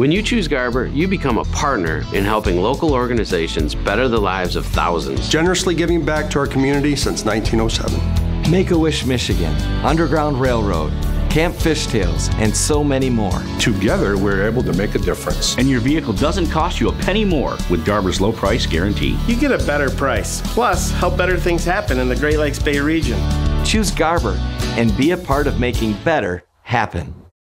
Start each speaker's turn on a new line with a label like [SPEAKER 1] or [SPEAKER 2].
[SPEAKER 1] When you choose Garber, you become a partner in helping local organizations better the lives of thousands.
[SPEAKER 2] Generously giving back to our community since 1907.
[SPEAKER 3] Make-A-Wish Michigan, Underground Railroad, Camp Fishtails, and so many more.
[SPEAKER 4] Together, we're able to make a difference.
[SPEAKER 5] And your vehicle doesn't cost you a penny more with Garber's low price guarantee.
[SPEAKER 6] You get a better price, plus help better things happen in the Great Lakes Bay region.
[SPEAKER 3] Choose Garber and be a part of making better happen.